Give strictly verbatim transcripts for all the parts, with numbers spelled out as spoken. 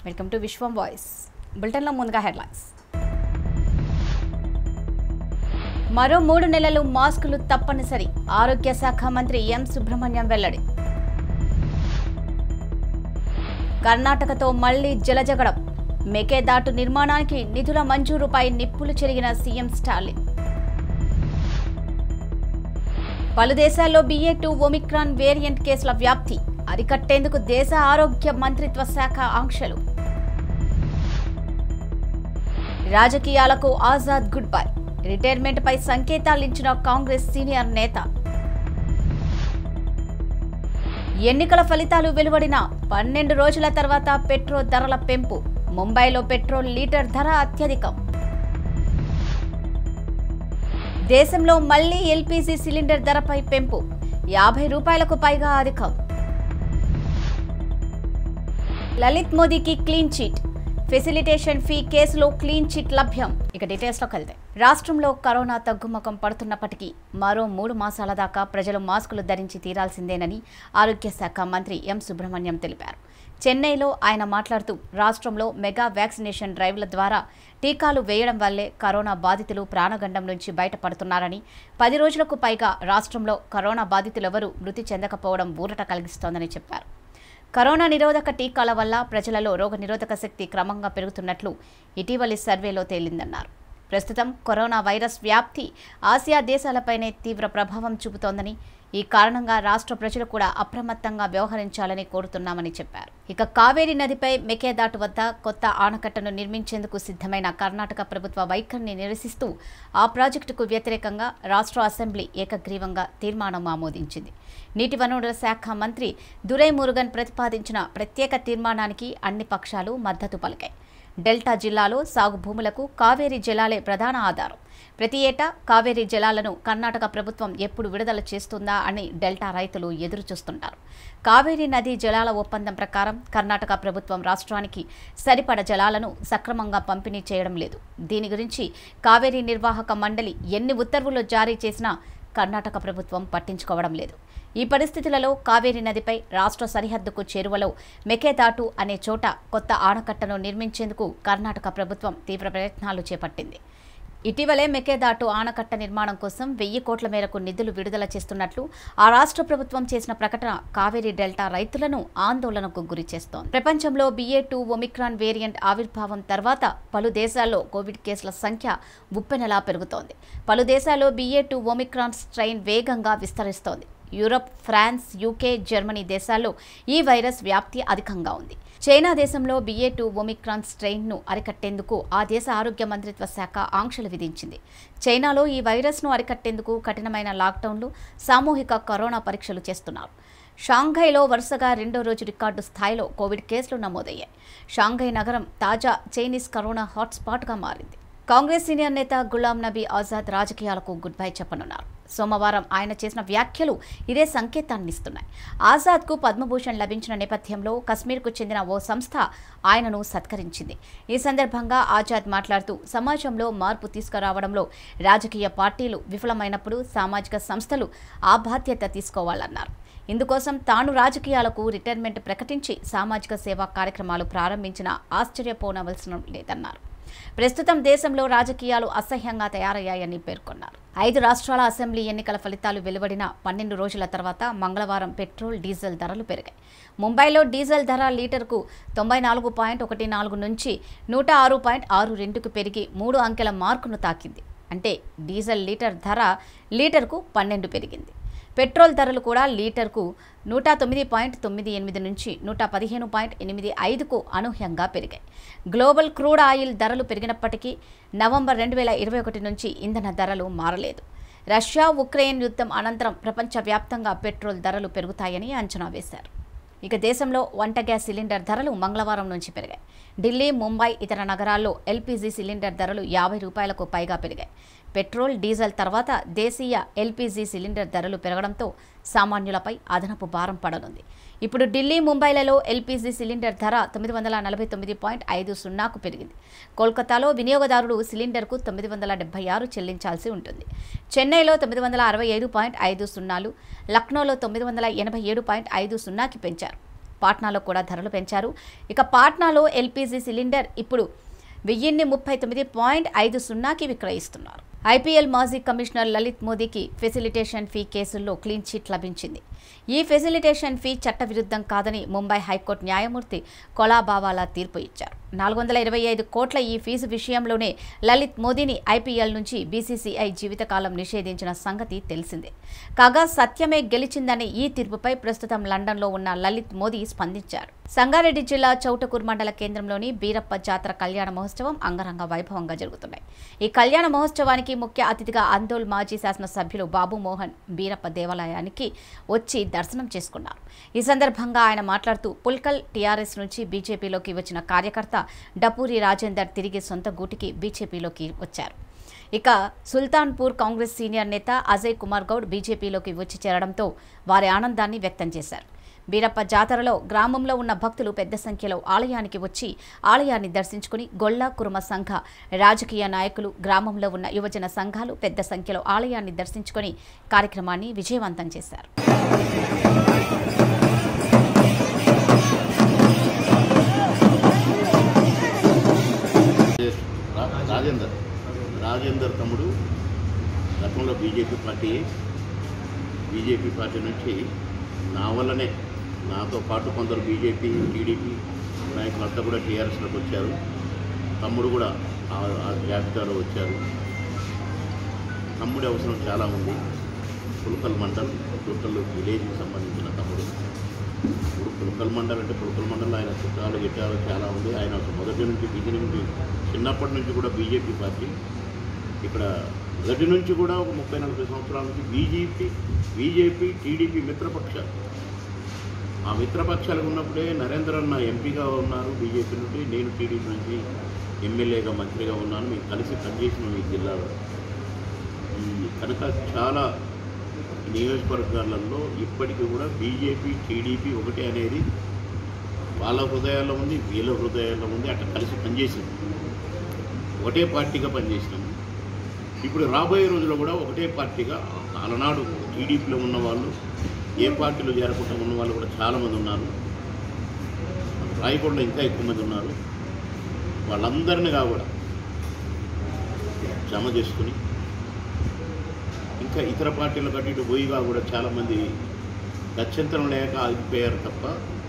Welcome to Vishwam voice. బులెటిన్లో ముందుగా headlines. మరో మూడు నెలలు మాస్కులు తప్పనిసరి, ఆరోగ్య శాఖ మంత్రి ఎం సుబ్రహ్మణ్యం వెల్లడి. కర్ణాటకతో మళ్లీ జలజగడం, మేకేదాటు నిర్మాణానికి నిధుల మంజూరుపై నిప్పులు చెరిగిన సీఎం స్టాలిన్. పలు దేశాల్లో బిఏ టూ ఒమిక్రాన్ వేరియంట్ కేసుల వ్యాప్తి, అరికట్టేందుకు దేశ ఆరోగ్య మంత్రిత్వ శాఖ ఆంక్షలు. రాజకీయాలకు ఆజాద్ గుడ్ బై, రిటైర్మెంట్ పై సంకేతాలిచ్చిన కాంగ్రెస్ సీనియర్ నేత. ఎన్నికల ఫలితాలు వెలువడిన పన్నెండు రోజుల తర్వాత పెట్రోల్ ధరల పెంపు, ముంబైలో పెట్రోల్ లీటర్ ధర అత్యధికం. దేశంలో మళ్లీ ఎల్పీజీ సిలిండర్ ధరపై పెంపు, యాభై రూపాయలకు పైగా అధికం. లలిత్ మోదీకి క్లీన్ చిట్, ఫెసిలిటేషన్ ఫీ కేసులో క్లీన్ చిట్ లభ్యం. ఇక డీటెయిల్స్లోకి వెళ్తే, రాష్ట్రంలో కరోనా తగ్గుముఖం పడుతున్నప్పటికీ మరో మూడు మాసాల దాకా ప్రజలు మాస్కులు ధరించి తీరాల్సిందేనని ఆరోగ్య శాఖ మంత్రి ఎం సుబ్రహ్మణ్యం తెలిపారు. చెన్నైలో ఆయన మాట్లాడుతూ, రాష్ట్రంలో మెగా వ్యాక్సినేషన్ డ్రైవ్ల ద్వారా టీకాలు వేయడం వల్లే కరోనా బాధితులు ప్రాణగండం నుంచి బయటపడుతున్నారని, పది రోజులకు పైగా రాష్ట్రంలో కరోనా బాధితులెవరూ మృతి చెందకపోవడం ఊరట కలిగిస్తోందని చెప్పారు. కరోనా నిరోధక టీకాల వల్ల ప్రజలలో రోగ నిరోధక శక్తి క్రమంగా పెరుగుతున్నట్లు ఇటీవలి సర్వేలో తేలిందన్నారు. ప్రస్తుతం కరోనా వైరస్ వ్యాప్తి ఆసియా దేశాలపైనే తీవ్ర ప్రభావం చూపుతోందని, ఈ కారణంగా రాష్ట్ర ప్రజలు కూడా అప్రమత్తంగా వ్యవహరించాలని కోరుతున్నామని చెప్పారు. ఇక కావేరీ నదిపై మేకేదాటు వద్ద కొత్త ఆనకట్టను నిర్మించేందుకు సిద్ధమైన కర్ణాటక ప్రభుత్వ వైఖరిని నిరసిస్తూ ఆ ప్రాజెక్టుకు వ్యతిరేకంగా రాష్ట్ర అసెంబ్లీ ఏకగ్రీవంగా తీర్మానం ఆమోదించింది. నీటి వనరుల శాఖ మంత్రి దురై మురుగన్ ప్రతిపాదించిన ప్రత్యేక తీర్మానానికి అన్ని పక్షాలు మద్దతు పలికాయి. డెల్టా జిల్లాలో సాగు భూములకు కావేరీ జలాలే ప్రధాన ఆధారం. ప్రతి ఏటా కావేరీ జలాలను కర్ణాటక ప్రభుత్వం ఎప్పుడు విడుదల చేస్తుందా అని డెల్టా రైతులు ఎదురుచూస్తుంటారు. కావేరీ నదీ జలాల ఒప్పందం ప్రకారం కర్ణాటక ప్రభుత్వం రాష్ట్రానికి సరిపడ జలాలను సక్రమంగా పంపిణీ చేయడం లేదు. దీని గురించి కావేరీ నిర్వాహక మండలి ఎన్ని ఉత్తర్వులు జారీ చేసినా కర్ణాటక ప్రభుత్వం పట్టించుకోవడం లేదు. ఈ పరిస్థితులలో కావేరీ నదిపై రాష్ట్ర సరిహద్దుకు చేరువలో మేకేదాటు అనే చోట కొత్త ఆనకట్టను నిర్మించేందుకు కర్ణాటక ప్రభుత్వం తీవ్ర ప్రయత్నాలు చేపట్టింది. ఇటీవలే మేకేదాటు ఆనకట్ట నిర్మాణం కోసం వెయ్యి కోట్ల మేరకు నిధులు విడుదల చేస్తున్నట్లు ఆ రాష్ట్ర ప్రభుత్వం చేసిన ప్రకటన కావేరీ డెల్టా రైతులను ఆందోళనకు గురి చేస్తోంది. ప్రపంచంలో బిఏ టూ ఒమిక్రాన్ వేరియంట్ ఆవిర్భావం తర్వాత పలు దేశాల్లో కోవిడ్ కేసుల సంఖ్య ఉప్పెనలా పెరుగుతోంది. పలు దేశాల్లో బిఏ టూ ఒమిక్రాన్ స్ట్రెయిన్ వేగంగా విస్తరిస్తోంది. యూరప్, ఫ్రాన్స్, యూకే, జర్మనీ దేశాల్లో ఈ వైరస్ వ్యాప్తి అధికంగా ఉంది. చైనా దేశంలో బిఏ టూ ఒమిక్రాన్ స్ట్రెయిన్ను అరికట్టేందుకు ఆ దేశ ఆరోగ్య మంత్రిత్వ శాఖ ఆంక్షలు విధించింది. చైనాలో ఈ వైరస్ను అరికట్టేందుకు కఠినమైన లాక్డౌన్లు, సామూహిక కరోనా పరీక్షలు చేస్తున్నారు. షాంఘైలో వరుసగా రెండో రోజు రికార్డు స్థాయిలో కోవిడ్ కేసులు నమోదయ్యాయి. షాంఘై నగరం తాజా చైనీస్ కరోనా హాట్స్పాట్గా మారింది. కాంగ్రెస్ సీనియర్ నేత గులాం నబీ ఆజాద్ రాజకీయాలకు గుడ్ బై చెప్పనున్నారు. సోమవారం ఆయన చేసిన వ్యాఖ్యలు ఇదే సంకేతాన్నిస్తున్నాయి. ఆజాద్కు పద్మభూషణ్ లభించిన నేపథ్యంలో కశ్మీర్కు చెందిన ఓ సంస్థ ఆయనను సత్కరించింది. ఈ సందర్భంగా ఆజాద్ మాట్లాడుతూ, సమాజంలో మార్పు తీసుకురావడంలో రాజకీయ పార్టీలు విఫలమైనప్పుడు సామాజిక సంస్థలు ఆ బాధ్యత తీసుకోవాలన్నారు. ఇందుకోసం తాను రాజకీయాలకు రిటైర్మెంట్ ప్రకటించి సామాజిక సేవా కార్యక్రమాలు ప్రారంభించిన ఆశ్చర్యపోనవలసిన లేదన్నారు. ప్రస్తుతం దేశంలో రాజకీయాలు అసహ్యంగా తయారయ్యాయని పేర్కొన్నారు. ఐదు రాష్ట్రాల అసెంబ్లీ ఎన్నికల ఫలితాలు వెలువడిన పన్నెండు రోజుల తర్వాత మంగళవారం పెట్రోల్, డీజిల్ ధరలు పెరిగాయి. ముంబైలో డీజిల్ ధర లీటర్కు తొంభై నాలుగు పాయింట్ ఒకటి నాలుగు నుంచి నూట ఆరు పాయింట్ ఆరు రెండుకు పెరిగి మూడు అంకెల మార్కును తాకింది. అంటే డీజిల్ లీటర్ ధర లీటర్కు పన్నెండు పెరిగింది. పెట్రోల్ ధరలు కూడా లీటర్కు నూట తొమ్మిది పాయింట్ తొమ్మిది ఎనిమిది నుంచి నూట పదిహేను పాయింట్ ఎనిమిది ఐదుకు అనూహ్యంగా పెరిగాయి. గ్లోబల్ క్రూడ్ ఆయిల్ ధరలు పెరిగినప్పటికీ నవంబర్ రెండు వేల ఇరవై ఒకటి నుంచి ఇంధన ధరలు మారలేదు. రష్యా ఉక్రెయిన్ యుద్ధం అనంతరం ప్రపంచవ్యాప్తంగా పెట్రోల్ ధరలు పెరుగుతాయని అంచనా వేశారు. ఇక దేశంలో వంట గ్యాస్ సిలిండర్ ధరలు మంగళవారం నుంచి పెరిగాయి. ఢిల్లీ, ముంబై, ఇతర నగరాల్లో ఎల్పీజీ సిలిండర్ ధరలు యాభై రూపాయలకు పైగా పెరిగాయి. పెట్రోల్, డీజిల్ తర్వాత దేశీయ ఎల్పీజీ సిలిండర్ ధరలు పెరగడంతో సామాన్యులపై అదనపు భారం పడనుంది. ఇప్పుడు ఢిల్లీ, ముంబైలలో ఎల్పీజీ సిలిండర్ ధర తొమ్మిది వందల నలభై తొమ్మిది పాయింట్ ఐదు సున్నాకు పెరిగింది. కోల్కతాలో వినియోగదారుడు సిలిండర్కు తొమ్మిది వందల డెబ్బై ఆరు చెల్లించాల్సి ఉంటుంది. చెన్నైలో తొమ్మిది వందల అరవై ఐదు పాయింట్ ఐదు సున్నాలు, లక్నోలో తొమ్మిది వందల ఎనభై ఏడు పాయింట్ ఐదు సున్నాకి పెంచారు. పాట్నాలో కూడా ధరలు పెంచారు. ఇక పాట్నాలో ఎల్పీజీ సిలిండర్ ఇప్పుడు వెయ్యిన్ని ముప్పై తొమ్మిది పాయింట్ ఐదు సున్నాకి విక్రయిస్తున్నారు. ఐపీఎల్ మాజీ కమిషనర్ లలిత్ మోదీకి ఫెసిలిటేషన్ ఫీ కేసుల్లో క్లీన్ చిట్ లభించింది. ఈ ఫెసిలిటేషన్ ఫీ చట్టవిరుద్ధం కాదని ముంబై హైకోర్టు న్యాయమూర్తి కొలాబావాలా తీర్పు ఇచ్చారు. నాలుగు వందల ఇరవై ఐదు కోట్ల ఈ ఫీజు విషయంలోనే లలిత్ మోదీని ఐపీఎల్ నుంచి బీసీసీఐ జీవితకాలం నిషేధించిన సంగతి తెలిసిందే. కాగా సత్యమే గెలిచిందనే ఈ తీర్పుపై ప్రస్తుతం లండన్లో ఉన్న లలిత్ మోదీ స్పందించారు. సంగారెడ్డి జిల్లా చౌటకూర్ మండల కేంద్రంలోని బీరప్ప జాతర కళ్యాణ మహోత్సవం అంగరంగ వైభవంగా జరుగుతున్నాయి. ఈ కళ్యాణ మహోత్సవానికి ముఖ్య అతిథిగా అందోల్ మాజీ శాసనసభ్యులు బాబు మోహన్ బీరప్ప దేవాలయానికి వచ్చి దర్శనం చేసుకున్నారు. ఈ సందర్భంగా ఆయన మాట్లాడుతూ పుల్కల్ టీఆర్ఎస్ నుంచి బీజేపీలోకి వచ్చిన కార్యకర్త డపూరి రాజేందర్ తిరిగి సొంత గూటికి బీజేపీలోకి వచ్చారు. ఇక సుల్తాన్పూర్ కాంగ్రెస్ సీనియర్ నేత అజయ్ కుమార్ గౌడ్ బీజేపీలోకి వచ్చి చేరడంతో వారి ఆనందాన్ని వ్యక్తం చేశారు. బీరప్ప జాతరలో గ్రామంలో ఉన్న భక్తులు పెద్ద సంఖ్యలో ఆలయానికి వచ్చి ఆలయాన్ని దర్శించుకుని గొల్ల కురుమ సంఘ రాజకీయ నాయకులు, గ్రామంలో ఉన్న యువజన సంఘాలు పెద్ద సంఖ్యలో ఆలయాన్ని దర్శించుకుని కార్యక్రమాన్ని విజయవంతం చేశారు. రాజేందర్ రాజేందర్ తమ్ముడు గతంలో బీజేపీ పార్టీ బీజేపీ పార్టీ నుంచి నా వల్లనే నాతో పాటు కొందరు బీజేపీ టీడీపీ నాయకులంతా కూడా టీఆర్ఎస్లోకి వచ్చారు. తమ్ముడు కూడా ఆ జాబితాలో వచ్చారు. తమ్ముడి అవసరం చాలా ఉంది. పుల్కల్ మండల్ పుల్కల్ విలేజ్కి సంబంధించిన తమ్ముడు. ఇప్పుడు పుల్కల్ మండల్ అంటే పుల్కల్ మండలంలో ఆయన చుట్టాలు గిట్టాలు చాలా ఉంది. ఆయన మొదటి నుంచి బిగినింగ్ చిన్నప్పటి నుంచి కూడా బీజేపీ పార్టీ, ఇక్కడ మొదటి నుంచి కూడా ఒక ముప్పై నలభై సంవత్సరాల నుంచి బీజేపీ బీజేపీ టీడీపీ మిత్రపక్షాలు. ఆ మిత్రపక్షాలు ఉన్నప్పుడే నరేంద్ర అన్న ఎంపీగా ఉన్నారు బీజేపీ నుండి, నేను టీడీపీ నుంచి ఎమ్మెల్యేగా మంత్రిగా ఉన్నాను. మేము కలిసి పనిచేసిన ఈ జిల్లాలో కనుక చాలా నియోజకవర్గాలలో ఇప్పటికీ కూడా బీజేపీ టీడీపీ ఒకటే అనేది వాళ్ళ హృదయాల్లో ఉంది, వీళ్ళ హృదయాల్లో ఉంది. అట్లా కలిసి పనిచేసింది, ఒకటే పార్టీగా పనిచేసినాము. ఇప్పుడు రాబోయే రోజుల్లో కూడా ఒకటే పార్టీగా అలనాడు టీడీపీలో ఉన్న వాళ్ళు, ఏ పార్టీలో చేరకుండా ఉన్న వాళ్ళు కూడా చాలామంది ఉన్నారు. రాయకొండలో ఇంకా ఎక్కువ మంది ఉన్నారు. వాళ్ళందరినీ కూడా జమ చేసుకుని ఇంకా ఇతర పార్టీల కట్టి ఇటు పోయిగా కూడా చాలామంది గత్యంతరం లేక ఆగిపోయారు తప్ప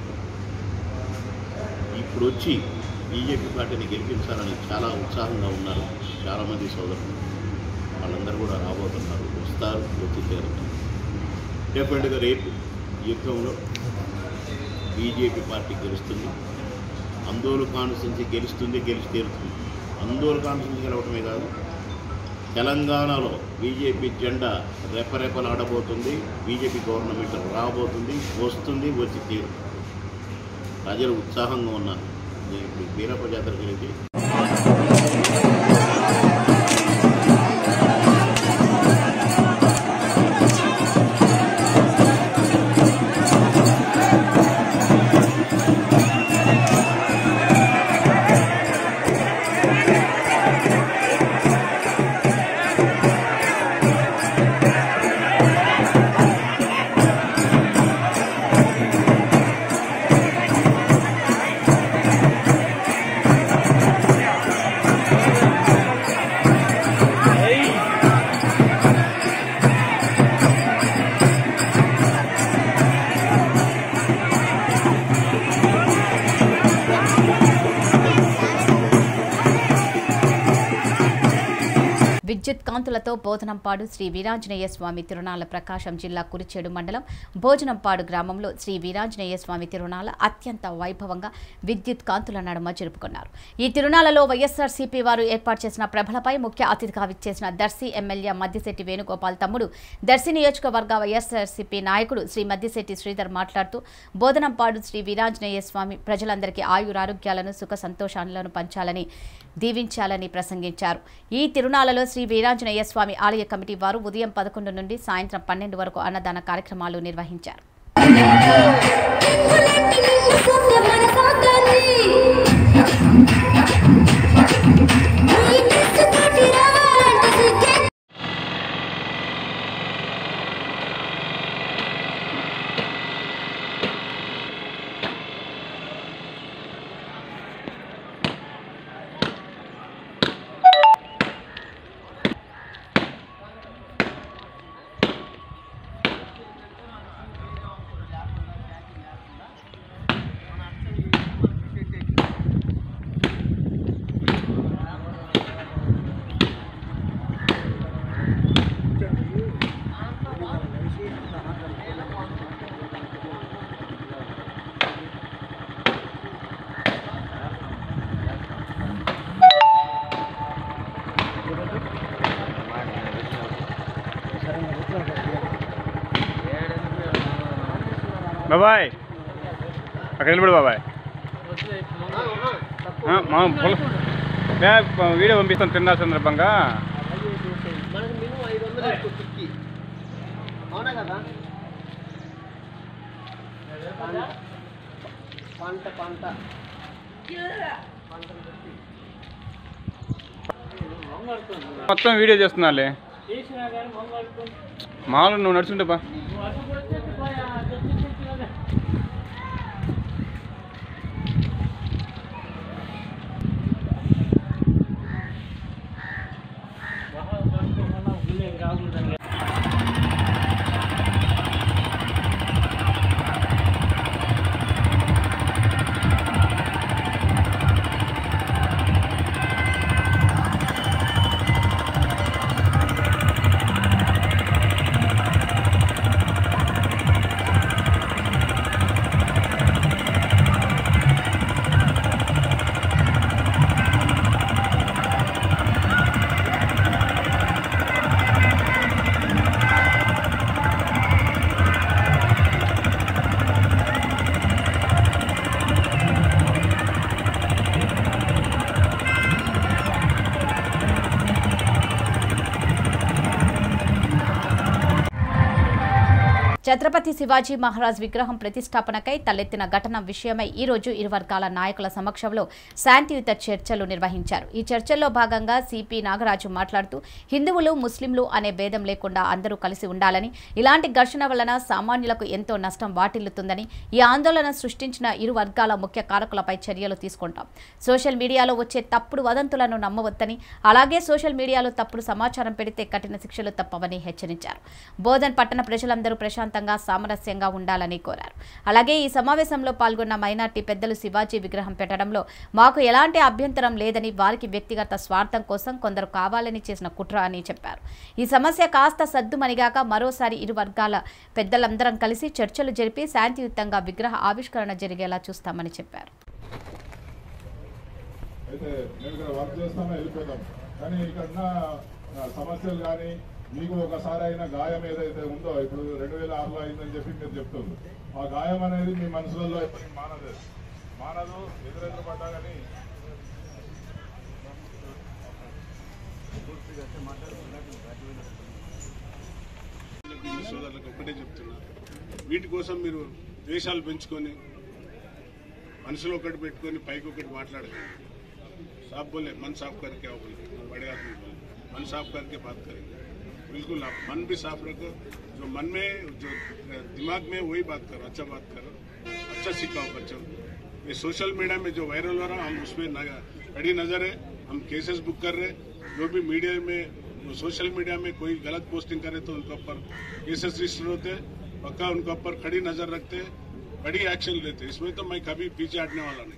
ఇప్పుడు వచ్చి బీజేపీ పార్టీని గెలిపించాలని చాలా ఉత్సాహంగా ఉన్నారు చాలామంది సోదరులు. వాళ్ళందరూ కూడా రాబోతున్నారు, వస్తారు, వచ్చి చేరుతారు. డెఫినెట్గా రేపు యుద్ధంలో బీజేపీ పార్టీ గెలుస్తుంది. అందోలు కాన్స్టిట్యున్సీ గెలుస్తుంది, గెలిచి తీరుతుంది. అందోలు కాన్స్టిట్యున్సీ గెలవటమే కాదు, తెలంగాణలో బీజేపీ జెండా రెపరెపలాడబోతుంది. బీజేపీ గవర్నమెంట్ రాబోతుంది, వస్తుంది, వచ్చి తీరుతుంది. ప్రజలు ఉత్సాహంగా ఉన్నారు. ఇప్పుడు బీరప్ప జాతర గురించి విద్యుత్ కాంతులతో బోధనంపాడు శ్రీ వీరాంజనేయ స్వామి తిరునాళ్ల ప్రకాశం జిల్లా కురిచేడు మండలం భోజనంపాడు గ్రామంలో శ్రీ వీరాంజనేయ స్వామి తిరునాళ్ల అత్యంత వైభవంగా విద్యుత్ కాంతుల నడుమ జరుపుకున్నారు. ఈ తిరునాళ్లలో వైఎస్ఆర్సీపీ వారు ఏర్పాటు చేసిన ప్రభలపై ముఖ్య అతిథిగా విచ్చేసిన దర్శి ఎమ్మెల్యే మద్దిశెట్టి వేణుగోపాల్ తమ్ముడు దర్శి నియోజకవర్గ వైఎస్ఆర్సీపీ నాయకుడు శ్రీ మద్దిశెట్టి శ్రీధర్ మాట్లాడుతూ బోధనంపాడు శ్రీ వీరాంజనేయ స్వామి ప్రజలందరికీ ఆయురారోగ్యాలను సుఖ సంతోషాలను పంచాలని దీవించాలని ప్రసంగించారు. ఈ తిరునాళ్లలో శ్రీ వీరాంజనేయ స్వామి ఆలయ కమిటీ వారు ఉదయం పదకొండు నుండి సాయంత్రం పన్నెండు వరకు అన్నదాన కార్యక్రమాలు నిర్వహించారు. బాబాయ్ అక్కడ నిలబడు బాబాయ్. మా వీడియో పంపిస్తాను తిన్నా సందర్భంగా. మొత్తం వీడియో చేస్తున్నాలే మామూలు నువ్వు నడుచుంటే బా. ఛత్రపతి శివాజీ మహారాజ్ విగ్రహం ప్రతిష్టాపనకై తలెత్తిన ఘటన విషయమై ఈ రోజు ఇరు వర్గాల నాయకుల సమక్షంలో శాంతియుత చర్చలు నిర్వహించారు. ఈ చర్చల్లో భాగంగా సిపి నాగరాజు మాట్లాడుతూ హిందువులు ముస్లింలు అనే భేదం లేకుండా అందరూ కలిసి ఉండాలని, ఇలాంటి ఘర్షణ వలన సామాన్యులకు ఎంతో నష్టం వాటిల్లుతుందని, ఈ ఆందోళన సృష్టించిన ఇరు వర్గాల ముఖ్య కారకులపై చర్యలు తీసుకుంటాం. సోషల్ మీడియాలో వచ్చే తప్పుడు వదంతులను నమ్మవద్దని, అలాగే సోషల్ మీడియాలో తప్పుడు సమాచారం పెడితే కఠిన శిక్షలు తప్పవని హెచ్చరించారు. బోధన్ పట్టణ ప్రజలందరూ ప్రశాంత సామరస్యంగా ఉండాలని కోరారు. అలాగే ఈ సమావేశంలో పాల్గొన్న మైనార్టీ పెద్దలు శివాజీ విగ్రహం పెట్టడంలో మాకు ఎలాంటి అభ్యంతరం లేదని, వారికి వ్యక్తిగత స్వార్థం కోసం కొందరు కావాలని చేసిన కుట్ర అని చెప్పారు. ఈ సమస్య కాస్త సద్దుమణిగాక మరోసారి ఇరు వర్గాల పెద్దలందరం కలిసి చర్చలు జరిపి శాంతియుతంగా విగ్రహ ఆవిష్కరణ జరిగేలా చూస్తామని చెప్పారు. మీకు ఒకసారి అయిన గాయం ఏదైతే ఉందో, ఇప్పుడు రెండు వేల ఆరులో అయిందని చెప్పి మీరు చెప్తుంది, ఆ గాయం అనేది మీ మనసులలో ఎప్పటికీ మానదు మానదు ఎదురెదురు పడ్డా కానీ సోదరులకు ఒక్కటే చెప్తున్నా, వీటి కోసం మీరు ద్వేషాలు పెంచుకొని మనసులో ఒకటి పెట్టుకొని పైకి ఒకటి మాట్లాడకండి. साफ बोले मन साफ करके आओ, बोले बड़े आदमी बोले मन साफ करके बात करेंगे. बिल्कुल आप मन भी साफ रखो, जो मन में जो दिमाग में वही बात करो, अच्छा बात करो, अच्छा सिखाओ बच्चों को. ये सोशल मीडिया में जो वायरल हो रहा है हम उसमें कड़ी नजर है, हम केसेस बुक कर रहे. जो भी मीडिया में सोशल मीडिया में कोई गलत पोस्टिंग करे तो उनके ऊपर केसेस रजिस्टर होते, पक्का उनके ऊपर खड़ी नजर रखते, कड़ी एक्शन लेते. इसमें तो मैं कभी पीछे हटने वाला नहीं,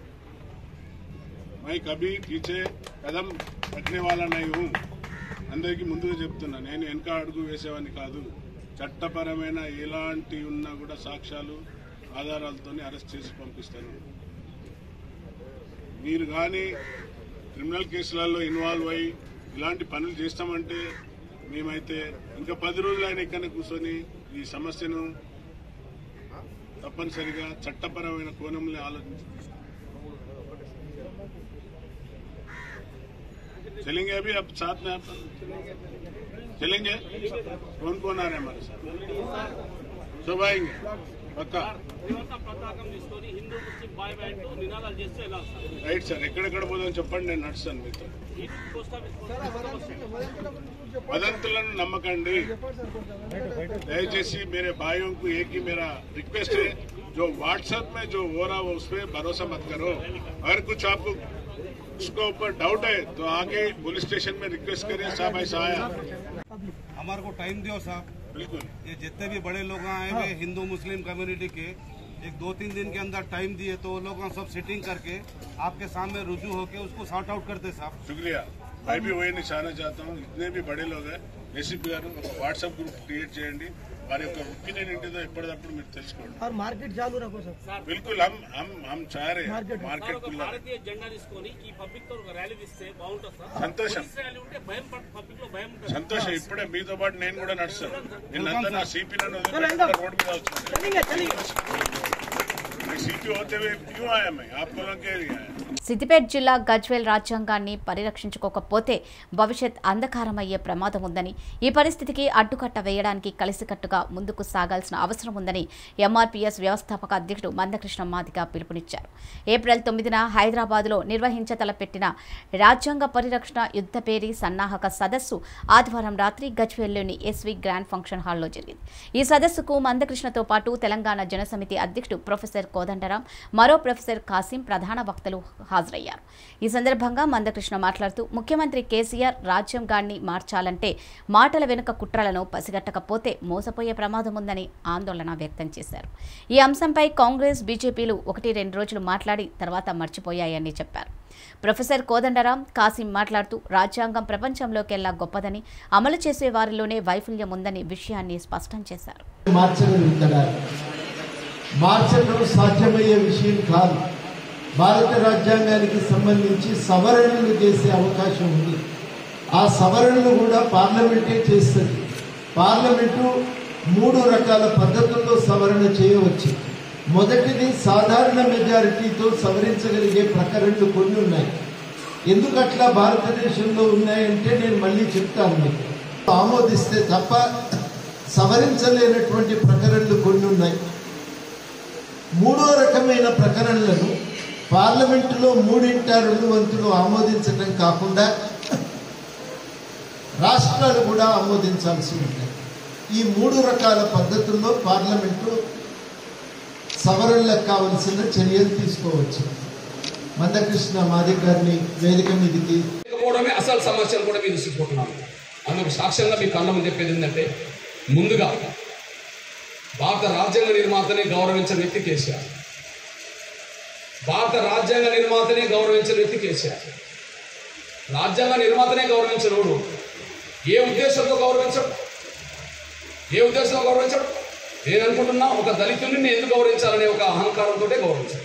मैं कभी पीछे कदम रखने वाला नहीं हूँ. అందరికీ ముందుగా చెప్తున్నా, నేను వెనక అడుగు వేసేవాడిని కాదు. చట్టపరమైన ఎలాంటి ఉన్నా కూడా సాక్ష్యాలు ఆధారాలతోనే అరెస్ట్ చేసి పంపిస్తాను. మీరు కానీ క్రిమినల్ కేసులలో ఇన్వాల్వ్ అయ్యి ఇలాంటి పనులు చేస్తామంటే మేమైతే ఇంకా పది రోజులు ఆయన ఇక్కడ కూర్చొని ఈ సమస్యను తప్పనిసరిగా చట్టపరమైన కోణంలో ఆలోచించాం. चलेंगे अभी अब साथ में आप चलेंगे. कौन कौन आ रहे हैं हमारे साथ? सब आएंगे पक्का. రైట్ సార్, ఎక్కడెక్కడ పోదాం చెప్పండి, నేను నడుస్తాను మీతో. వదంతులను నమ్మకండి దయచేసి. मेरे भाइयों को एक ही मेरा रिक्वेस्ट है, जो व्हाट्सएप में जो हो रहा है उस पर भरोसा मत करो. अगर कुछ आपको उसके ऊपर डाउट है तो आगे पुलिस स्टेशन में रिक्वेस्ट करिए, साहब ऐसा आया. हमारे को टाइम दियो साहब. बिल्कुल, ये जितने भी बड़े लोग आए हुए हिंदू मुस्लिम कम्युनिटी के, एक दो तीन दिन के अंदर टाइम दिए तो वो लोग सब सिटिंग करके आपके सामने रुजू होके उसको सॉर्ट आउट करते साहब. शुक्रिया. मैं भी वही निशाना चाहता हूँ, जितने भी बड़े लोग हैं एसीपी गाరు व्हाट्सएप ग्रुप क्रिएट చేయండి, వారి యొక్క ఒపీనియన్ ఏంటిదో ఎప్పటికప్పుడు మీరు తెలుసుకోండి. और मार्केट चालू रखो सर. बिल्कुल हम हम हम चाह रहे हैं మార్కెట్ మార్కెట్ భారతీయ జెండా తీసుకొని ఈ పబ్లిక్ తో ఒక ర్యాలీ తీస్తే బాగుంటుంది సార్. సంతోషం ర్యాలీ ఉంటే భయం పబ్లిక్ లో భయం ఉంటుంది. సంతోషం. ఇప్పుడే మీతో పాటు నేను కూడా నడుస్తాను. నిన్నంతా నా సిపి నన్ను రోడ్ మీద వచ్చింది. चलेंगे चलेंगे. సిపి होते हुए क्यों आया मैं आपको लोग कह रही है. సిద్దిపేట జిల్లా గజ్వేల్ రాజ్యాంగాన్ని పరిరక్షించుకోకపోతే భవిష్యత్ అంధకారమయ్యే ప్రమాదం ఉందని, ఈ పరిస్థితికి అడ్డుకట్ట వేయడానికి కలిసికట్టుగా ముందుకు సాగాల్సిన అవసరం ఉందని ఎంఆర్పీఎస్ వ్యవస్థాపక అధ్యక్షుడు మందకృష్ణ మాదిగ పిలుపునిచ్చారు. ఏప్రిల్ తొమ్మిదిన హైదరాబాద్లో నిర్వహించతలపెట్టిన రాజ్యాంగ పరిరక్షణ యుద్ధపేరి సన్నాహక సదస్సు ఆదివారం రాత్రి గజ్వేల్లోని ఎస్వి గ్రాండ్ ఫంక్షన్ హాల్లో జరిగింది. ఈ సదస్సుకు మందకృష్ణతో పాటు తెలంగాణ జనసమితి అధ్యక్షుడు ప్రొఫెసర్ కోదండరాం, మరో ప్రొఫెసర్ కాసిం ప్రధాన వక్తలు హాజరయ్యారు. ఈ సందర్భంగా మందకృష్ణ మాట్లాడుతూ ముఖ్యమంత్రి కేసీఆర్ రాజ్యాంగాన్ని మార్చాలంటే మాటల వెనుక కుట్రలను పసిగట్టకపోతే మోసపోయే ప్రమాదం ఉందని ఆందోళన వ్యక్తం చేశారు. ఈ అంశంపై కాంగ్రెస్, బీజేపీలు ఒకటి రెండు రోజులు మాట్లాడి తర్వాత మర్చిపోయాయని చెప్పారు. ప్రొఫెసర్ కోదండరాం, కాసిం మాట్లాడుతూ రాజ్యాంగం ప్రపంచంలోకెల్లా గొప్పదని, అమలు చేసే వారిలోనే వైఫల్యం ఉందని విషయాన్ని స్పష్టం చేశారు. మార్చడం సాధ్యమయ్యే విషయం కాదు. భారత రాజ్యాంగానికి సంబంధించి సవరణలు చేసే అవకాశం ఉంది. ఆ సవరణలు కూడా పార్లమెంటే చేస్తుంది. పార్లమెంటు మూడు రకాల పద్ధతుల్లో సవరణ చేయవచ్చు. మొదటిది సాధారణ మెజారిటీతో సవరించగలిగే ప్రకరణలు కొన్ని ఉన్నాయి. ఎందుకట్లా భారతదేశంలో ఉన్నాయంటే నేను మళ్ళీ చెప్తాను మీకు. ఆమోదిస్తే తప్ప సవరించలేనటువంటి ప్రకరణలు కొన్ని ఉన్నాయి. మూడో రకమైన ప్రకరణలను పార్లమెంటులో మూడింట రెండు వంతులు ఆమోదించడం కాకుండా రాష్ట్రాలు కూడా ఆమోదించాల్సి ఉంటాయి. ఈ మూడు రకాల పద్ధతుల్లో పార్లమెంటు సవరణలకు కావలసిన చర్యలు తీసుకోవచ్చు. మందకృష్ణ మాదిగ గారిని వేదిక మీదకి అసలు సమస్యలు కూడా మీరు తీసుకుంటున్నాను. అందుకు సాక్ష్యంగా మీకు అన్నం చెప్పేది ఏంటంటే, ముందుగా భారత రాజ్యాంగ నిర్మాతని గౌరవించిన వ్యక్తి కేసీఆర్. భారత రాజ్యాంగ నిర్మాతనే గౌరవించిన వ్యక్తి కేసీఆర్. రాజ్యాంగ నిర్మాతనే గౌరవించినోడు ఏ ఉద్దేశంతో గౌరవించడు? ఏ ఉద్దేశంతో గౌరవించడు? నేను అనుకుంటున్నా, ఒక దళితుడిని నేను ఎందుకు గౌరవించాలనే ఒక అహంకారంతో గౌరవించాడు.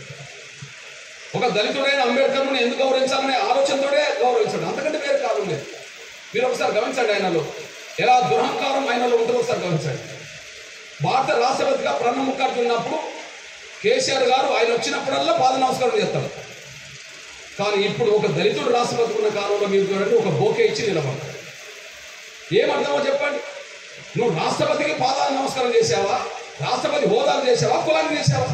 ఒక దళితుడైన అంబేద్కర్ని ఎందుకు గౌరవించాలనే ఆలోచనతోనే గౌరవించాడు. అంతకంటే వేరే కారణం లేదు. మీరు ఒకసారి గమనించండి, ఆయనలో ఎలా దురహంకారం ఆయనలో ఉంటుందో ఒకసారి గమనించండి. భారత రాష్ట్రపతిగా ప్రణబ్ ముఖర్జీ ఉన్నప్పుడు కేసీఆర్ గారు ఆయన వచ్చినప్పుడల్లా పాద నమస్కారం చేస్తారు. కానీ ఇప్పుడు ఒక దళితుడు రాష్ట్రపతి ఉన్న కాలంలో మీరు చూడండి, ఒక బోకే ఇచ్చి నిలబడతారు. ఏమర్థమో చెప్పండి. నువ్వు రాష్ట్రపతికి పాదాలు నమస్కారం చేసావా, రాష్ట్రపతి హోదాలు చేసావా, కులాన్ని చేసావా?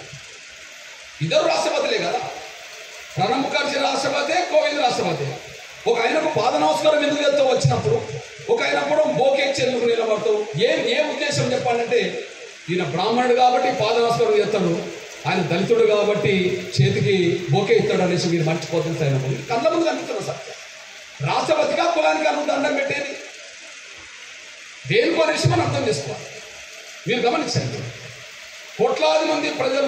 ఇద్దరు రాష్ట్రపతులే కదా. ప్రణబ్ ముఖర్జీ రాష్ట్రపతి, కోవింద్ రాష్ట్రపతి. ఒక ఆయనకు పాద నమస్కారం ఎందుకు చేస్తావు వచ్చినప్పుడు, ఒక ఆయన కూడా బోకే ఇచ్చి ఎందుకు నిలబడతావు? ఏం ఏ ఉద్దేశం చెప్పాలంటే, ఈయన బ్రాహ్మణుడు కాబట్టి పాద నమస్కారం చేస్తాడు, ఆయన దళితుడు కాబట్టి చేతికి బోకే ఇస్తాడు అనేసి మీరు మర్చిపోతుంది. ఆయన కళ్ళ ముందు కనిపిస్తున్నారు సార్. రాష్ట్రపతిగా కులానికి అను దండం పెట్టేది దేనికో అనేసి మనం అర్థం చేసుకోవాలి. మీరు గమనించండి, కోట్లాది మంది ప్రజలు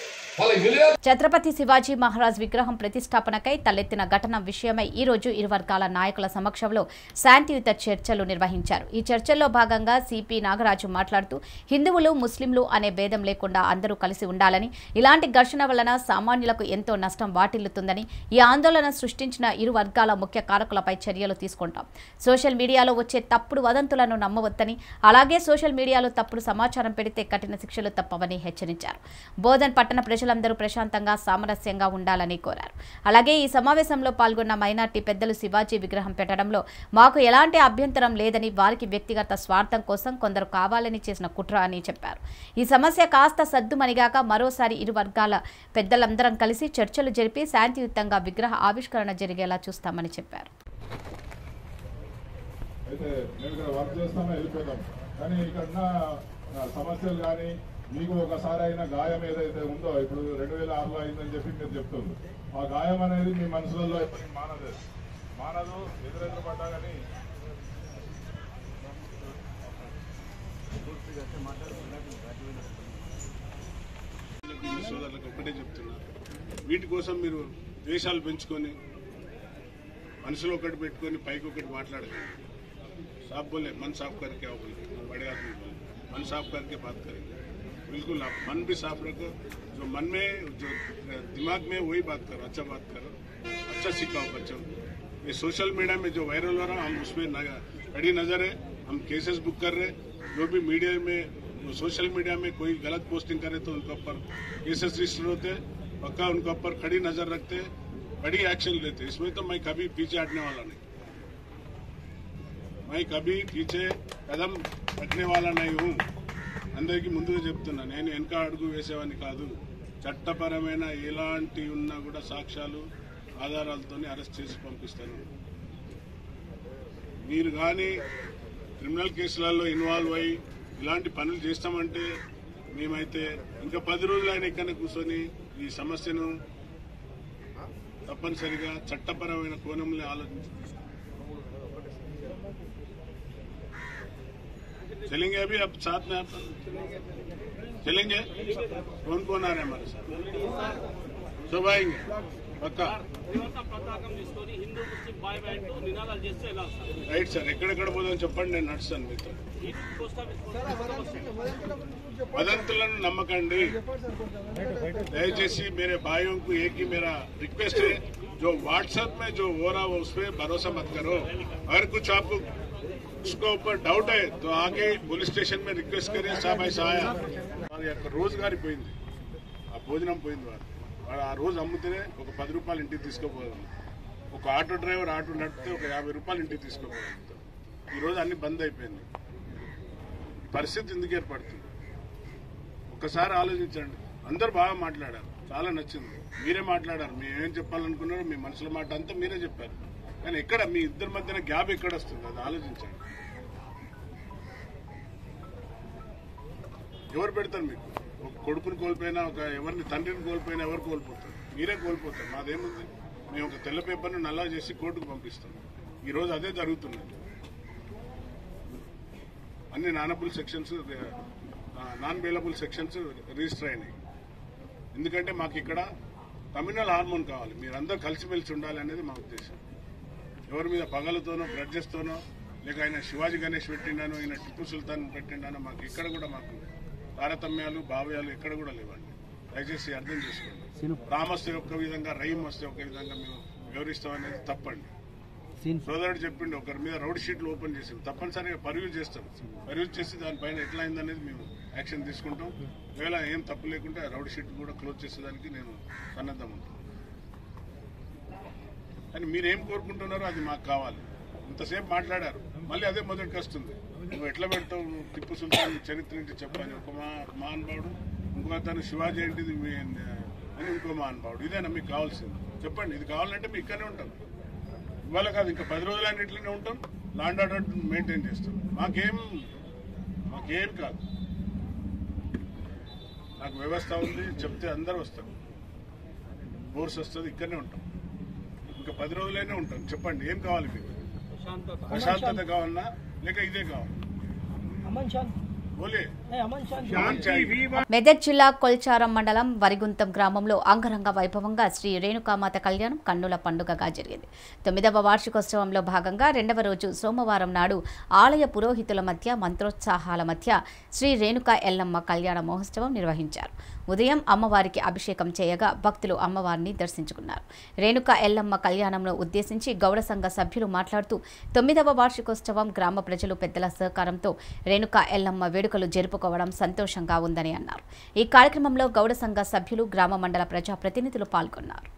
ఛత్రపతి శివాజీ మహారాజ్ విగ్రహం ప్రతిష్టాపనకై తలెత్తిన ఘటన విషయమై ఈ రోజు ఇరు వర్గాల నాయకుల సమక్షంలో శాంతియుత చర్చలు నిర్వహించారు. ఈ చర్చల్లో భాగంగా సిపి నాగరాజు మాట్లాడుతూ హిందువులు, ముస్లింలు అనే భేదం లేకుండా అందరూ కలిసి ఉండాలని, ఇలాంటి ఘర్షణ వలన సామాన్యులకు ఎంతో నష్టం వాటిల్లుతుందని, ఈ ఆందోళన సృష్టించిన ఇరు వర్గాల ముఖ్య కారకులపై చర్యలు తీసుకుంటాం. సోషల్ మీడియాలో వచ్చే తప్పుడు వదంతులను నమ్మవద్దని, అలాగే సోషల్ మీడియాలో తప్పుడు సమాచారం పెడితే కఠిన శిక్షలు తప్పవని హెచ్చరించారు. బోధన్ పట్టణ ప్రజలందరూ ప్రశాంతంగా సామరస్యంగా ఉండాలని కోరారు. అలాగే ఈ సమావేశంలో పాల్గొన్న మైనార్టీ పెద్దలు శివాజీ విగ్రహం పెట్టడంలో మాకు ఎలాంటి అభ్యంతరం లేదని, వారికి వ్యక్తిగత స్వార్థం కోసం కొందరు కావాలని చేసిన కుట్ర అని చెప్పారు. ఈ సమస్య కాస్త సద్దుమణిగాక మరోసారి ఇరు వర్గాల పెద్దలందరం కలిసి చర్చలు జరిపి శాంతియుతంగా విగ్రహ ఆవిష్కరణ జరిగేలా చూస్తామని చెప్పారు. సమస్యలు కానీ మీకు ఒకసారి అయిన గాయం ఏదైతే ఉందో ఇప్పుడు రెండు వేల ఆరులో అయిందని చెప్పి మీరు చెప్తుంది. ఆ గాయం అనేది మీ మనసులలో ఎప్పటికీ మానదు మానదు ఎదురెదురు పడ్డా కానీ ఒకటే చెప్తున్నా, వీటి కోసం మీరు ద్వేషాలు పెంచుకొని మనసులో ఒకటి పెట్టుకొని పైకి ఒకటి మాట్లాడదు. సాబ్ బోలే మన సాఫ్ కరికే బడే ఆదమీ मन साफ करके बात करेंगे। बिल्कुल आप मन भी साफ रखो, जो मन में जो दिमाग में वही बात करो, अच्छा बात करो, अच्छा सिखाओ बच्चों को। ये सोशल मीडिया में जो वायरल हो रहा हम उसमें कड़ी नजर है, हम केसेस बुक कर रहे। जो भी मीडिया में सोशल मीडिया में कोई गलत पोस्टिंग करे तो उनके ऊपर केसेस रजिस्टर होते, पक्का उनके ऊपर कड़ी नजर रखते, कड़ी एक्शन लेते। इसमें तो मैं कभी पीछे हटने वाला नहीं, मैं कभी पीछे कदम रखने वाला नहीं हूँ। అందరికీ ముందుగా చెప్తున్నా, నేను వెనక అడుగు వేసేవాడిని కాదు. చట్టపరమైన ఎలాంటి ఉన్నా కూడా సాక్ష్యాలు ఆధారాలతోనే అరెస్ట్ చేసి పంపిస్తాను. మీరు కానీ క్రిమినల్ కేసులలో ఇన్వాల్వ్ అయ్యి ఇలాంటి పనులు చేస్తామంటే మేమైతే ఇంకా పది రోజులైనా ఇక్కడ కూర్చొని ఈ సమస్యను తప్పనిసరిగా చట్టపరమైన కోణంలో ఆలోచించి चलेंगे। अभी अब साथ में आप चलेंगे। कौन कौन आ रहे हैं हमारे साथ? सब आएंगे पक्का। రైట్ సార్, ఎక్కడెక్కడ పోదాం చెప్పండి, నేను నడుస్తాను మీతో. వదంతులను నమ్మకండి దయచేసి. मेरे भाइयों को एक ही मेरा रिक्वेस्ट है, जो व्हाट्सएप में जो हो रहा है उस पर भरोसा मत करो। अगर कुछ आपको उसके ऊपर डाउट है तो आगे पुलिस स्टेशन में रिक्वेस्ट करिए, साहब ऐसा आया వారి యొక్క రోజుగారి పోయింది, ఆ భోజనం పోయింది. వారు వాడు ఆ రోజు అమ్ముతేనే ఒక పది రూపాయలు ఇంటికి తీసుకోపోదాం. ఒక ఆటో డ్రైవర్ ఆటో నడిపితే ఒక యాభై రూపాయలు ఇంటికి తీసుకోపోదాం. ఈరోజు అన్ని బంద్ అయిపోయింది. పరిస్థితి ఎందుకు ఏర్పడుతుంది ఒక్కసారి ఆలోచించండి. అందరు బాగా మాట్లాడారు, చాలా నచ్చింది. మీరే మాట్లాడారు, మేమేం చెప్పాలనుకున్నారో మీ మనసులో మాట అంతా మీరే చెప్పారు. కానీ ఎక్కడ మీ ఇద్దరి మధ్యన గ్యాప్ ఎక్కడ వస్తుంది అది ఆలోచించండి. ఎవరు పెడతారు మీకు? ఒక కొడుకుని కోల్పోయినా, ఒక ఎవరిని తండ్రిని కోల్పోయినా ఎవరు కోల్పోతారు? మీరే కోల్పోతారు. మాదేముంది, మేము ఒక తెల్ల పేపర్ను నల్లా చేసి కోర్టుకు పంపిస్తాం. ఈరోజు అదే జరుగుతున్నది. అన్ని non bailable sections, non bailable sections register అయినాయి. ఎందుకంటే మాకు ఇక్కడ కమ్యూనల్ హార్మోన్ కావాలి, మీరందరూ కలిసిమెలిసి ఉండాలి అనేది మా ఉద్దేశం. ఎవరి మీద పగలతోనో గ్రడ్జెస్తోనో, లేక ఆయన శివాజీ గణేష్ పెట్టిండానో, ఆయన టిప్పు సుల్తాన్ పెట్టిండానో మాకు ఇక్కడ కూడా మాకు తారతమ్యాలు భావ్యాలు ఎక్కడ కూడా లేవండి. దయచేసి అర్థం చేసుకోండి. రామ్ వస్తే ఒక విధంగా, రహీం వస్తే ఒక విధంగా మేము వివరిస్తాం అనేది తప్పండి. సోదరుడు చెప్పిండు, ఒకరి మీద రౌడ్ షీట్లు ఓపెన్ చేసాం, తప్పనిసరిగా పర్యూ చేస్తాం. పర్యూ చేసి దానిపైన ఎట్లా అయిందనేది మేము యాక్షన్ తీసుకుంటాం. ఒకవేళ ఏం తప్పు లేకుంటే రౌడ్ షీట్ కూడా క్లోజ్ చేసేదానికి నేను సన్నద్ధం ఉంటాను. కానీ మీరేం కోరుకుంటున్నారో అది మాకు కావాలి. ఇంతసేపు మాట్లాడారు, మళ్ళీ అదే మొదటికి వస్తుంది. నువ్వు ఎట్లా పెడతావు టిప్పు సుల్తాన్ చరిత్ర ఏంటి చెప్పని ఒక మా మహానుభావుడు, ఇంకో అతను శివాజీ ఏంటిది అని ఇంకో మహానుభావుడు. ఇదేనా మీకు కావాల్సింది? చెప్పండి. ఇది కావాలంటే మేము ఇక్కడనే ఉంటాం. ఇవాళ కాదు, ఇంకా పది రోజులైనా ఇట్లనే ఉంటాం. లాండ్ ఆర్డర్ మెయింటైన్ చేస్తాం. మాకేం మాకేం కాదు. నాకు వ్యవస్థ ఉంది, చెప్తే అందరూ వస్తారు, ఫోర్స్ వస్తుంది, ఇక్కడనే ఉంటాం. ఇంకా పది రోజులైనా ఉంటాం. చెప్పండి ఏం కావాలి మీకు? ప్రశాంతత కావాలన్నా లేక ఇదే కావాలి? మెదక్ జిల్లా కొల్చారం మండలం వరిగుంతం గ్రామంలో అంగరంగ వైభవంగా శ్రీ రేణుకామాత కళ్యాణం కన్నుల పండుగగా జరిగింది. తొమ్మిదవ వార్షికోత్సవంలో భాగంగా రెండవ రోజు సోమవారం నాడు ఆలయ పురోహితుల మధ్య మంత్రోత్సాహాల మధ్య శ్రీ రేణుకా ఎల్లమ్మ కళ్యాణ మహోత్సవం నిర్వహించారు. ఉదయం అమ్మవారికి అభిషేకం చేయగా భక్తులు అమ్మవారిని దర్శించుకున్నారు. రేణుకా ఎల్లమ్మ కళ్యాణంను ఉద్దేశించి గౌడ సంఘ సభ్యులు మాట్లాడుతూ తొమ్మిదవ వార్షికోత్సవం గ్రామ ప్రజలు పెద్దల సహకారంతో రేణుకా ఎల్లమ్మ వేడుకలు జరుపుకోవడం సంతోషంగా ఉందని అన్నారు. ఈ కార్యక్రమంలో గౌడ సంఘ సభ్యులు, గ్రామ మండల ప్రజా ప్రతినిధులు పాల్గొన్నారు.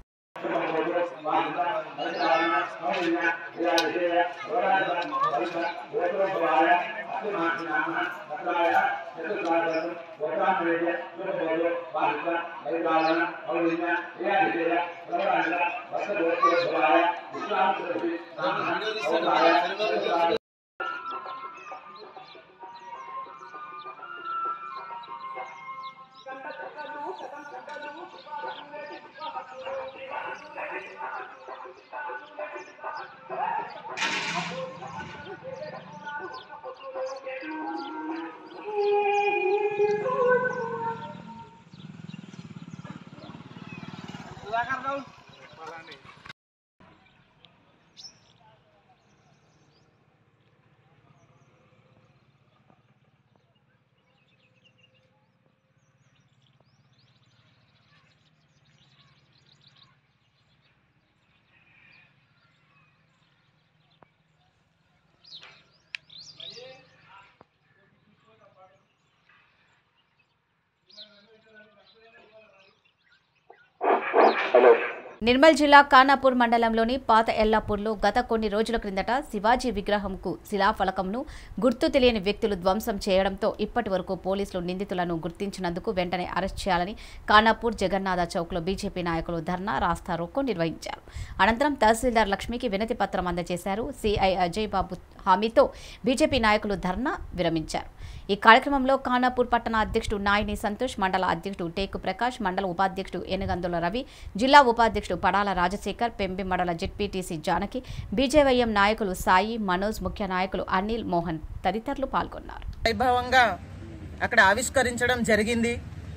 నిర్మల్ జిల్లా ఖానాపూర్ మండలంలోని పాత ఎల్లాపూర్లో గత కొన్ని రోజుల క్రిందట శివాజీ విగ్రహంకు శిలాఫలకంను గుర్తు తెలియని వ్యక్తులు ధ్వంసం చేయడంతో ఇప్పటి వరకు పోలీసులు నిందితులను గుర్తించినందుకు వెంటనే అరెస్ట్ చేయాలని ఖానాపూర్ జగన్నాథ చౌక్లో బీజేపీ నాయకులు ధర్నా రాస్తారోకో నిర్వహించారు. అనంతరం తహసీల్దార్ లక్ష్మికి వినతి పత్రం అందజేశారు. సిఐ అజయ్ బాబు హామీతో బీజేపీ నాయకులు ధర్నా విరమించారు. ఈ కార్యక్రమంలో ఖానాపూర్ పట్టణ అధ్యక్షుడు నాయని సంతోష్, మండల అధ్యక్షుడు టేకు ప్రకాష్, మండల ఉపాధ్యక్షుడు ఎనగందుల రవి, జిల్లా ఉపాధ్యక్షుడు పడాల రాజశేఖర్, పెంబి మండల జెడ్పీటీసీ జానకి, బీజేవైఎం నాయకులు సాయి, మనోజ్, ముఖ్య నాయకులు అనిల్, మోహన్ తదితరులు పాల్గొన్నారు. వైభవంగా అక్కడ ఆవిష్కరించడం జరిగింది.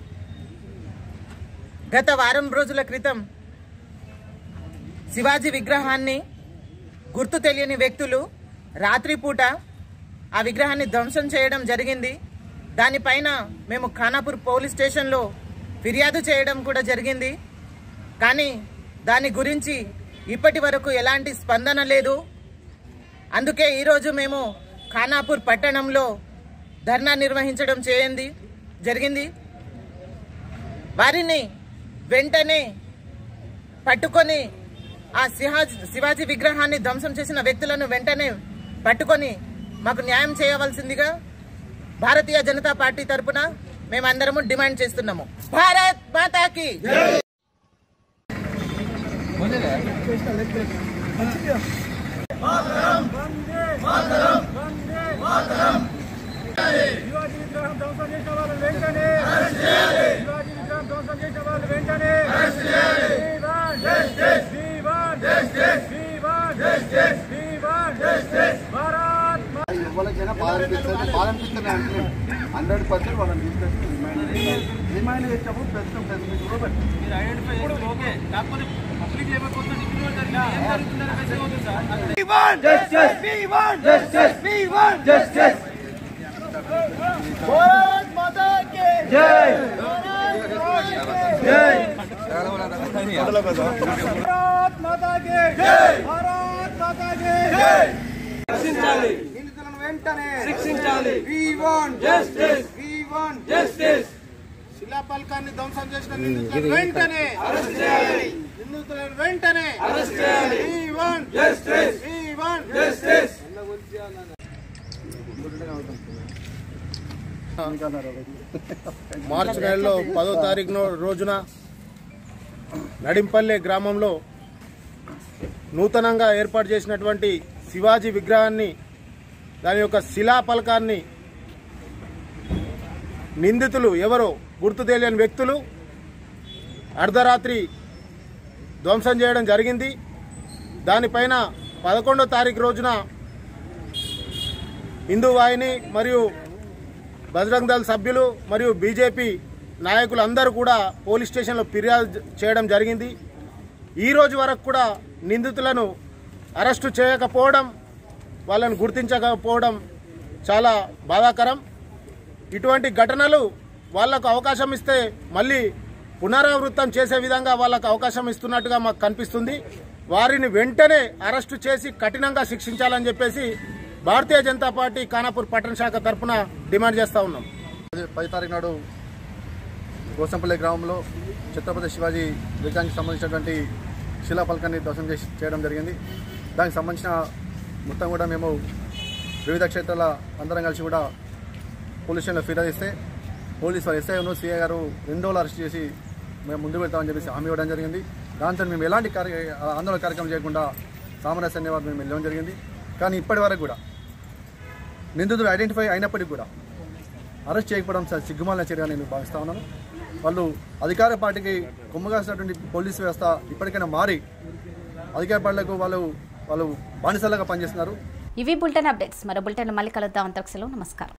గత వారం రోజుల క్రితం శివాజీ విగ్రహాన్ని గుర్తు తెలియని వ్యక్తులు రాత్రిపూట ఆ విగ్రహాన్ని ధ్వంసం చేయడం జరిగింది. దానిపైన మేము ఖానాపూర్ పోలీస్ స్టేషన్లో ఫిర్యాదు చేయడం కూడా జరిగింది. కానీ దాని గురించి ఇప్పటి వరకు ఎలాంటి స్పందన లేదు. అందుకే ఈరోజు మేము ఖానాపూర్ పట్టణంలో ధర్నా నిర్వహించడం చేయండి జరిగింది. వారిని వెంటనే పట్టుకొని ఆ శివాజీ శివాజీ విగ్రహాన్ని ధ్వంసం చేసిన వ్యక్తులను వెంటనే పట్టుకొని మాకు న్యాయం చేయవలసిందిగా భారతీయ జనతా పార్టీ తరఫున మేమందరము డిమాండ్ చేస్తున్నాము. భారత్ మాతాకి ఎవరికైనా బాధ అనిపిస్తుంది బాధ అనిపిస్తుంది అంటే హండ్రెడ్ పర్సెంట్ వాళ్ళని తీసుకొచ్చి రిమైండ్ రిమైండ్ చేసినప్పుడు ప్రస్తుతం ప్రస్తుతం మీరు ఐడెంటిఫై చేసి ఓకే కాకపోతే పబ్లిక్ ఏమైపోతుంది భారత్ మాతా కి జై జై భారత్ మాతా కి జై భారత్ మాతా కి జై రక్షించాలి నిందితులను వెంటనే శిక్షించాలి. We want justice we want justice శిలాఫలకాన్ని ధ్వంసం చేసిన నిందితులను వెంటనే అరెస్ట్ చేయాలి. నిందితులను వెంటనే అరెస్ట్ చేయాలి. We want justice we want justice మార్చి నెలలో పదో తారీఖు రోజున నడింపల్లె గ్రామంలో నూతనంగా ఏర్పాటు చేసినటువంటి శివాజీ విగ్రహాన్ని దాని యొక్క శిలాఫలకాన్ని నిందితులు ఎవరో గుర్తు తెలియని వ్యక్తులు అర్ధరాత్రి ధ్వంసం చేయడం జరిగింది. దానిపైన పదకొండో తారీఖు రోజున హిందూ వాహిని మరియు బజరంగ్ దళ్ సభ్యులు మరియు బీజేపీ నాయకులు అందరూ కూడా పోలీస్ స్టేషన్లో ఫిర్యాదు చేయడం జరిగింది. ఈ రోజు వరకు కూడా నిందితులను అరెస్టు చేయకపోవడం, వాళ్ళను గుర్తించకపోవడం చాలా బాధాకరం. ఇటువంటి ఘటనలు వాళ్లకు అవకాశం ఇస్తే మళ్ళీ పునరావృతం చేసే విధంగా వాళ్ళకు అవకాశం ఇస్తున్నట్టుగా మాకు కనిపిస్తుంది. వారిని వెంటనే అరెస్టు చేసి కఠినంగా శిక్షించాలని చెప్పేసి భారతీయ జనతా పార్టీ ఖానాపూర్ పట్టణ శాఖ తరఫున డిమాండ్ చేస్తూ ఉన్నాం. పది తారీఖు నాడు గోసంపల్లి గ్రామంలో ఛత్రపతి శివాజీ విగ్రహానికి సంబంధించినటువంటి శిలాఫలకాన్ని ధ్వంసం చేసి చేయడం జరిగింది. దానికి సంబంధించిన మొత్తం కూడా మేము వివిధ క్షేత్రాల అందరం కలిసి కూడా పోలీస్ స్టేషన్లో ఫిర్యాదు ఇస్తే పోలీసు వారు ఎస్ఐను సిఐ గారు రెండు రోజులు అరెస్ట్ చేసి మేము ముందుకు వెళ్తామని చెప్పేసి హామీ ఇవ్వడం జరిగింది. దాంతో మేము ఎలాంటి కార్య ఆందోళన కార్యక్రమం చేయకుండా సామరస్యాన్ని వారు మేము వెళ్ళడం జరిగింది. కానీ ఇప్పటి వరకు కూడా నిందితులు ఐడెంటిఫై అయినప్పటికీ కూడా అరెస్ట్ చేయకపోవడం సిగ్గుమాలిన చర్యగా నేను భావిస్తా ఉన్నాను. వాళ్ళు అధికార పార్టీకి కొమ్ముగాసినటువంటి పోలీసు వ్యవస్థ ఇప్పటికైనా మారి అధికార పార్టీలకు వాళ్ళు వాళ్ళు బానిసలుగా పనిచేస్తున్నారు. ఇవి బులెటిన్ అప్డేట్స్. మరో బులెటిన్ మళ్ళీ కలుద్దాం. అంతకు సెలవు. నమస్కారం.